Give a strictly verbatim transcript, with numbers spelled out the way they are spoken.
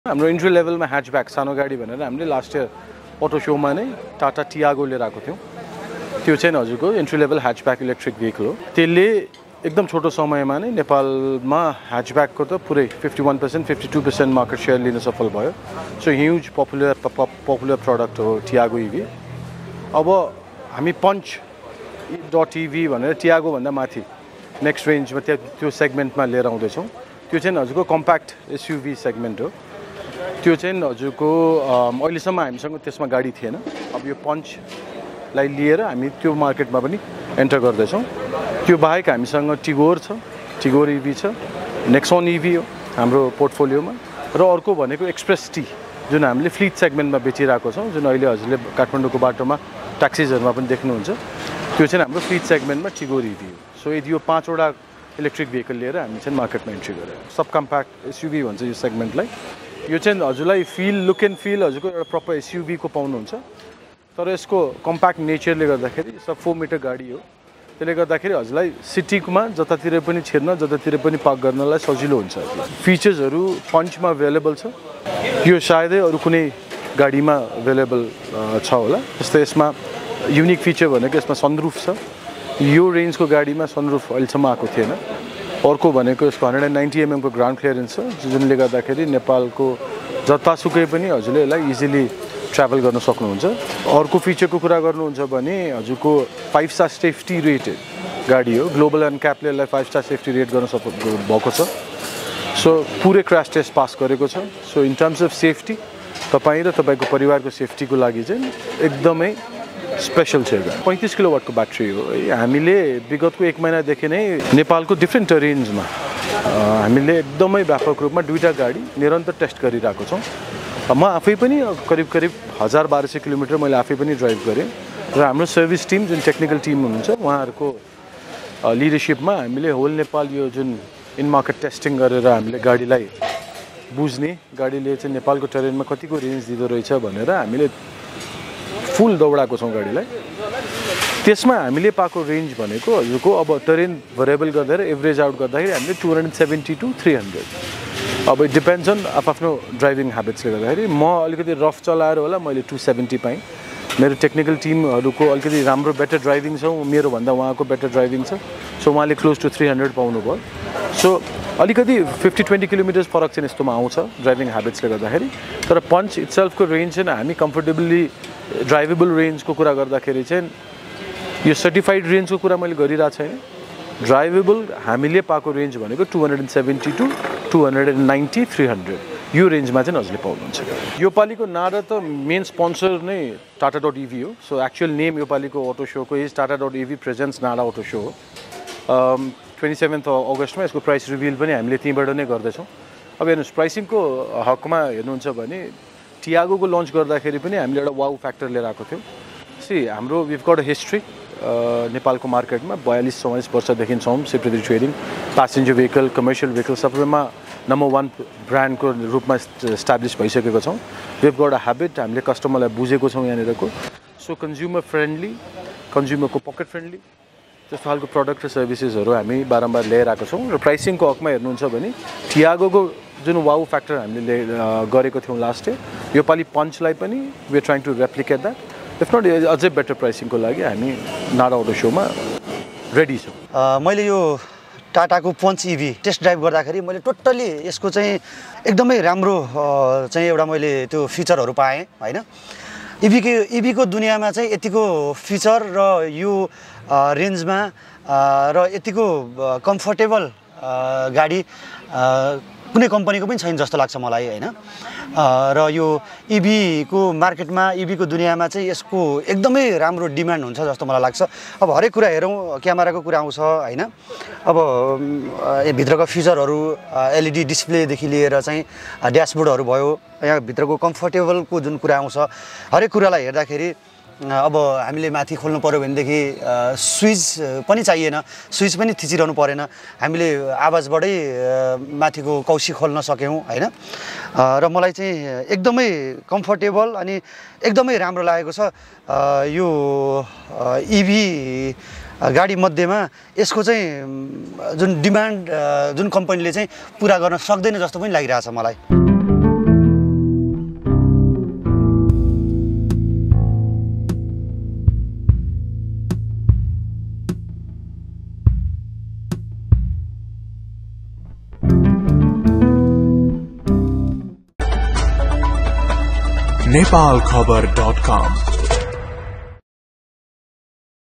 हाम्रो इन्ट्री लेभलमा ह्याचब्याक सानो गाडी भनेर हामीले लास्ट इयर अटो शोमा नै टाटा टियागो लिएर आएको थियौँ। त्यो चाहिँ हजुरको entry level hatchback electric vehicle हो। त्यसले एकदम छोटो समयमा नै नेपालमा ह्याचब्याकको त पुरै fifty one percent fifty two percent market share लिन सफल भयो। So huge popular popular product हो टियागो इभी। अब हामी पञ्च डट इभी भनेर टियागोभन्दा माथि नेक्स्ट रेन्जमा त्यो त्यो सेगमेन्टमा लिएर आउँदैछौँ। त्यो चाहिँ हजुरको कम्प्याक्ट एसयुभी सेगमेन्ट हो। त्यो चाहिँ हजुरको अहिलेसम्म हामीसँग त्यसमा गाडी थिएन। अब यो पञ्चलाई लिएर हामी त्यो मार्केटमा पनि एन्टर गर्दैछौँ। त्यो बाहेक हामीसँग टिगोर छ, टिगोर इभी छ, नेक्सोन इभी हो हाम्रो पोर्टफोलियोमा। र अर्को भनेको एक्सप्रेस टी जुन हामीले फ्लिट सेगमेन्टमा बेचिरहेको छौँ, जुन अहिले हजुरले काठमाडौँको बाटोमा ट्याक्सिजहरूमा पनि देख्नुहुन्छ। त्यो चाहिँ हाम्रो फ्लिट सेगमेन्टमा टिगोर इभी हो। सो यदि यो पाँचवटा इलेक्ट्रिक भेहिकल लिएर हामी चाहिँ मार्केटमा इन्ट्री गरेर सब कम्प्याक्ट एसयुभी भन्छ यो सेगमेन्टलाई। यो चाहिँ हजुरलाई फिल लुक एन्ड फिल हजुरको एउटा प्रपर एसयुभीको पाउनुहुन्छ। तर यसको कम्प्याक्ट नेचरले गर्दाखेरि सब फोर मिटर गाडी हो। त्यसले गर्दाखेरि हजुरलाई सिटीमा जतातिर पनि छिर्न जतातिर पनि पार्क गर्नलाई सजिलो हुन्छ। फिचर्सहरू पञ्चमा अभाइलेबल छ। यो सायदै अरू कुनै गाडीमा अभाइलेबल छ होला। जस्तै यसमा युनिक फिचर भनेको यसमा सनरुफ छ। यो रेन्जको गाडीमा सनरुफ अहिलेसम्म आएको थिएन। अर्को भनेको यसको हन्ड्रेड एन्ड नाइन्टी एमएमको ग्राउन्ड क्लियरेन्स छ, जुनले गर्दाखेरि नेपालको जतासुकै पनि हजुरले यसलाई इजिली ट्राभल गर्न सक्नुहुन्छ। अर्को फिचरको कुरा गर्नुहुन्छ भने हजुरको फाइभ स्टार सेफ्टी रेटेड गाडी हो। ग्लोबल एनक्यापले यसलाई फाइभ स्टार सेफ्टी रेट गर्न सक् भएको छ। सो पुरै क्रास टेस्ट पास गरेको छ। So in terms of safety तपाईँ र तपाईँको परिवारको सेफ्टीको लागि चाहिँ एकदमै स्पेसल छ। पैँतिस किलोवाटको ब्याट्री हो। हामीले विगतको एक महिनादेखि नै नेपालको डिफ्रेन्ट टरेन्समा हामीले एकदमै व्यापक रूपमा दुईवटा गाडी निरन्तर टेस्ट गरिरहेको छौँ। म आफै पनि करिब करिब हजार बाह्र सय किलोमिटर मैले आफै पनि ड्राइभ गरेँ। र हाम्रो सर्भिस टिम जुन टेक्निकल टिम हुनुहुन्छ उहाँहरूको लिडरसिपमा हामीले होल नेपाल यो जुन इन मार्केट टेस्टिङ गरेर हामीले गाडीलाई बुझ्ने, गाडीले चाहिँ नेपालको टरेनमा कतिको रेन्ज दिँदो रहेछ भनेर हामीले फुल दौडाएको छौँ गाडीलाई। त्यसमा हामीले पाएको रेन्ज भनेको हजुरको अब टरेन भरिएबल गर्दा एभरेज आउट गर्दाखेरि हामीले two hundred seventy two three hundred. अब इट डिपेन्ड्स अन आफ्नो ड्राइभिङ ह्याबिट्सले गर्दाखेरि म अलिकति रफ चलाएर होला मैले टु सेभेन्टी पाएँ। मेरो टेक्निकल टिमहरूको अलिकति राम्रो बेटर ड्राइभिङ छ, मेरोभन्दा उहाँको बेटर ड्राइभिङ छ। सो उहाँले क्लोज टु थ्री हन्ड्रेड पाउनुभयो। सो अलिकति फिफ्टी ट्वेन्टी किलोमिटर्स फरक चाहिँ यस्तोमा आउँछ ड्राइभिङ ह्याबिट्सले गर्दाखेरि। तर पञ्च इट्सेल्फको रेन्ज चाहिँ हामी कम्फर्टेबली ड्राइभेबल रेन्जको कुरा गर्दाखेरि चाहिँ यो सर्टिफाइड रेन्जको कुरा मैले गरिरहेको छैन। ड्राइभेबल हामीले पाएको रेन्ज भनेको two hundred and seventy to two hundred and ninety three hundred यो रेन्जमा चाहिँ हजुरले पाउनुहुन्छ। योपालिको नारा त मेन स्पोन्सर नै टाटा डट इभी हो। सो एक्चुअल नेम योपालिको अटो सोको is Tata dot EV presents NADA auto show हो। ट्वेन्टी सेभेन्थ अगस्तमा यसको प्राइस रिभिल पनि हामीले त्यहीँबाट नै गर्दैछौँ। अब हेर्नुहोस् प्राइसिङको हकमा हेर्नुहुन्छ भने टियागोको लन्च गर्दाखेरि पनि हामीले एउटा वाउ फ्याक्टर लिएर आएको थियौँ। सी हाम्रो विभ गट अ हिस्ट्री नेपालको मार्केटमा बयालिस चौवालिस वर्षदेखि छौँ सेपरेटरी trading passenger vehicle commercial vehicle सबैमा नम्बर वान ब्रान्डको रूपमा इस्टाब्लिस भइसकेको छौँ। विभ गट अ ह्याबिट हामीले कस्टमरलाई बुझेको छौँ यहाँनिरको। सो कन्ज्युमर फ्रेन्डली, कन्ज्युमरको पकेट फ्रेन्डली त्यस्तो खालको प्रडक्ट र सर्भिसेसहरू हामी बारम्बार ल्याएर आएको छौँ। र प्राइसिङको हकमा हेर्नुहुन्छ भने टियागोको जुन वाउ फ्याक्टर हामीले गरेको थियौँ लास्ट इयर, योपालि पञ्चलाई पनि we are trying to replicate that. If not अझै बेटर प्राइसिङको लागि हामी नारा अटो सोमा रेडी छौँ। मैले यो टाटाको पञ्च इभी टेस्ट ड्राइभ गर्दाखेरि मैले टोटल्ली यसको चाहिँ एकदमै राम्रो चाहिँ एउटा मैले त्यो फिचरहरू पाएँ होइन। इभीको इभीको दुनियाँमा चाहिँ यतिको फिचर र यो रेन्जमा र यतिको कम्फर्टेबल गाडी कुनै कम्पनीको पनि छैन जस्तो लाग्छ मलाई होइन। र यो इभीको मार्केटमा इभीको दुनियाँमा चाहिँ यसको एकदमै राम्रो डिमान्ड हुन्छ जस्तो मलाई लाग्छ। अब हरेक कुरा हेरौँ क्यामेराको कुरा आउँछ होइन। अब भित्रको फिचरहरू एलइडी डिस्प्लेदेखि लिएर चाहिँ ड्यासबोर्डहरू भयो, यहाँ भित्रको कम्फर्टेबलको जुन कुरा आउँछ हरेक कुरालाई हेर्दाखेरि अब हामीले माथि खोल्नु पर्यो भनेदेखि स्विच पनि चाहिएन, स्विच पनि थिचिरहनु परेन, हामीले आवाजबाटै माथिको कौसी खोल्न सक्यौँ होइन। र मलाई चाहिँ एकदमै कम्फर्टेबल अनि एकदमै राम्रो लागेको छ यो इभी गाडी मध्येमा यसको चाहिँ जुन डिमान्ड जुन कम्पनीले चाहिँ पुरा गर्न सक्दैन जस्तो पनि लागिरहेछ मलाई। नेपाल खबर डट कम।